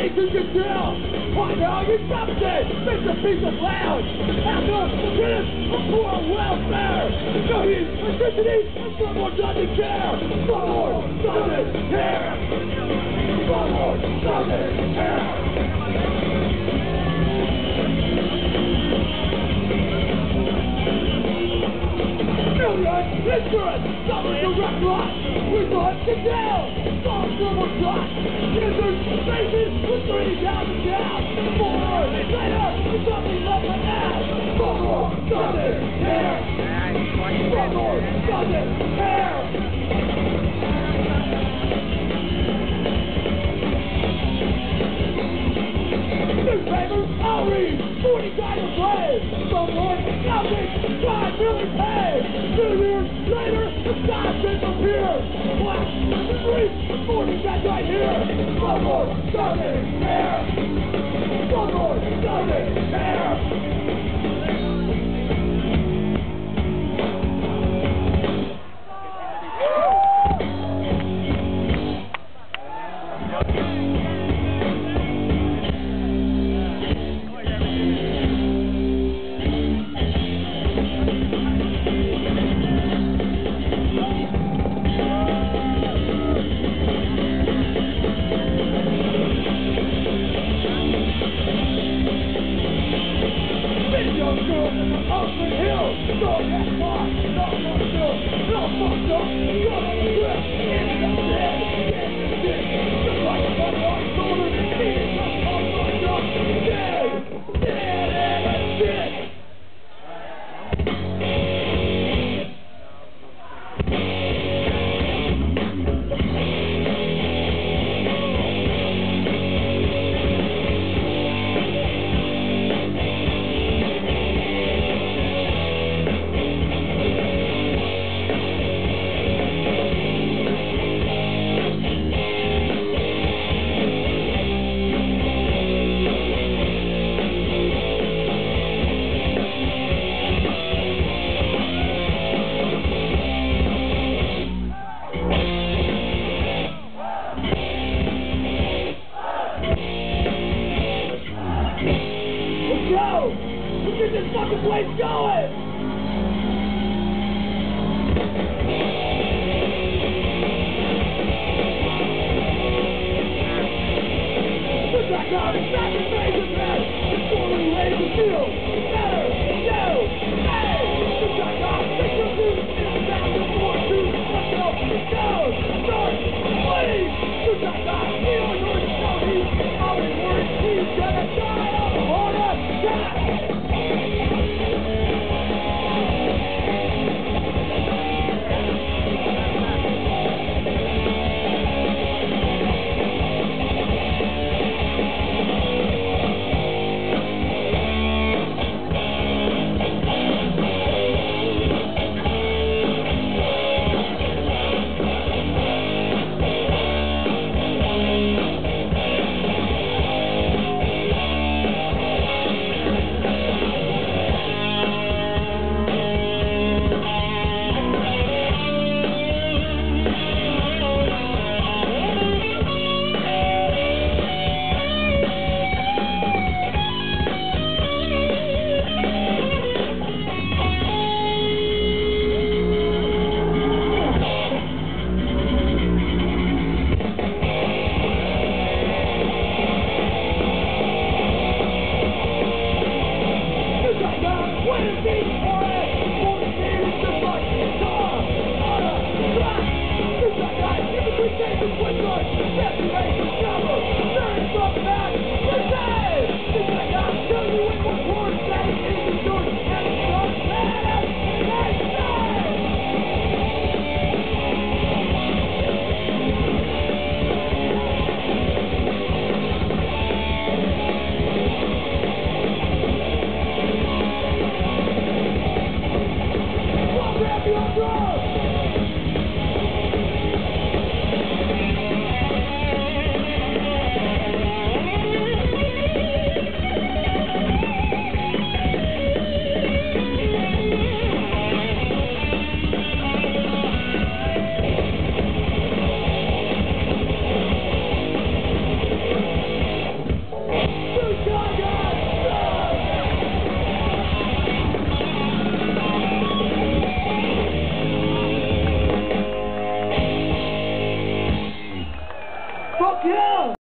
ladies and gentlemen, right now you something, Mr. Piece of Lounge, after tennis of poor welfare, no heat, electricity, and someone doesn't care, someone doesn't care, someone doesn't care. Millions, insurance, double direct loss, we thought to down, all silver shot, scissors, faces, with 30,000 down, 4 hours later, it's something left my ass, someone doesn't care, someone doesn't care. Newspapers, I'll read, 40 guys to play, someone, nothing, God really pays. 2 years later, the sky disappears. Black, the street, 40 guys right here. Someone doesn't care. Someone doesn't care. Oakland Hills, no that far, no more still, no more still, you're on the grip, ended up dead, just like a mother on shoulder, eating some pump on top, dead and dead. Go! Let's get this fucking place going! Since I got it back in Major Bed, before we raise the field, better, no, hey! Since I got 6 reviews in the back before 2, let's go, start, please! Since I got Illinois County, I'll be worried he's gonna